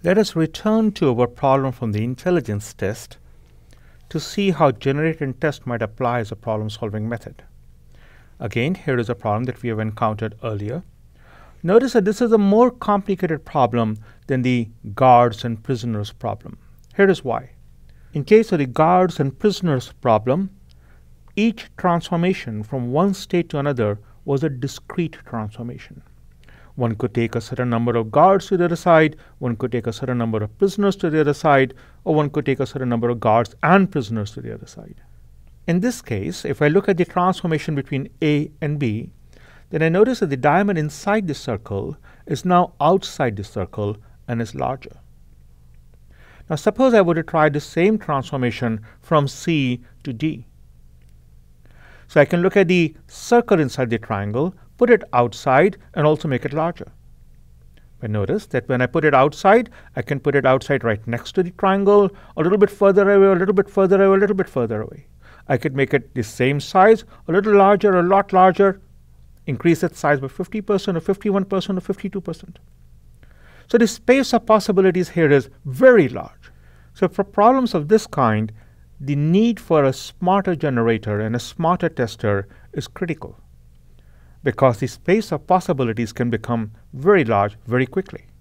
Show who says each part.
Speaker 1: Let us return to our problem from the intelligence test to see how generate and test might apply as a problem-solving method. Again, here is a problem that we have encountered earlier. Notice that this is a more complicated problem than the guards and prisoners problem. Here is why. In case of the guards and prisoners problem, each transformation from one state to another was a discrete transformation. One could take a certain number of guards to the other side, one could take a certain number of prisoners to the other side, or one could take a certain number of guards and prisoners to the other side. In this case, if I look at the transformation between A and B, then I notice that the diamond inside the circle is now outside the circle and is larger. Now suppose I were to try the same transformation from C to D. So I can look at the circle inside the triangle, put it outside, and also make it larger. But notice that when I put it outside, I can put it outside right next to the triangle, a little bit further away, a little bit further away, a little bit further away. I could make it the same size, a little larger, a lot larger, increase its size by 50% or 51% or 52%. So the space of possibilities here is very large. So for problems of this kind, the need for a smarter generator and a smarter tester is critical, because the space of possibilities can become very large very quickly.